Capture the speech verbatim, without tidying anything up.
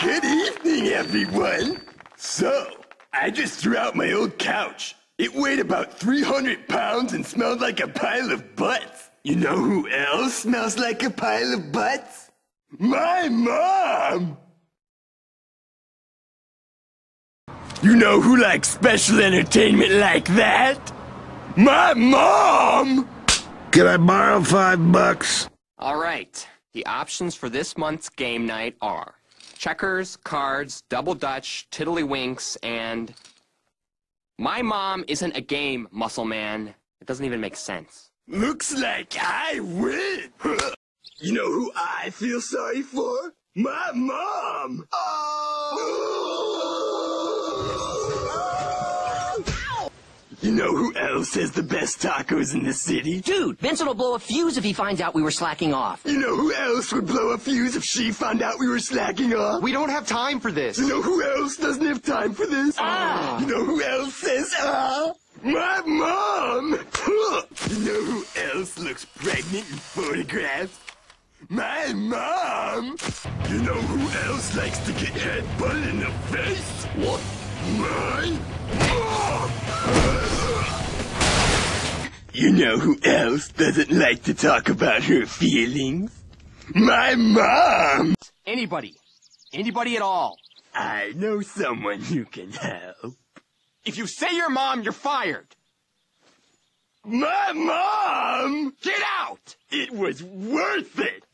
Good evening, everyone. So, I just threw out my old couch. It weighed about three hundred pounds and smelled like a pile of butts. You know who else smells like a pile of butts? My mom! You know who likes special entertainment like that? My mom! Can I borrow five bucks? All right. The options for this month's game night are checkers, cards, double dutch, tiddlywinks, and... My mom isn't a game, muscle man. It doesn't even make sense. Looks like I win. You know who I feel sorry for? My mom. Oh. You know who else has the best tacos in the city? Dude, Vincent will blow a fuse if he finds out we were slacking off. You know who else would blow a fuse if she found out we were slacking off? We don't have time for this. You know who else doesn't have time for this? Ah. You know who else says ah? My mom! You know who else looks pregnant in photographs? My mom! You know who else likes to get headbutted in the face? What? My mom! You know who else doesn't like to talk about her feelings? My mom! Anybody. Anybody at all. I know someone who can help. If you say your mom, you're fired. My mom! Get out! It was worth it!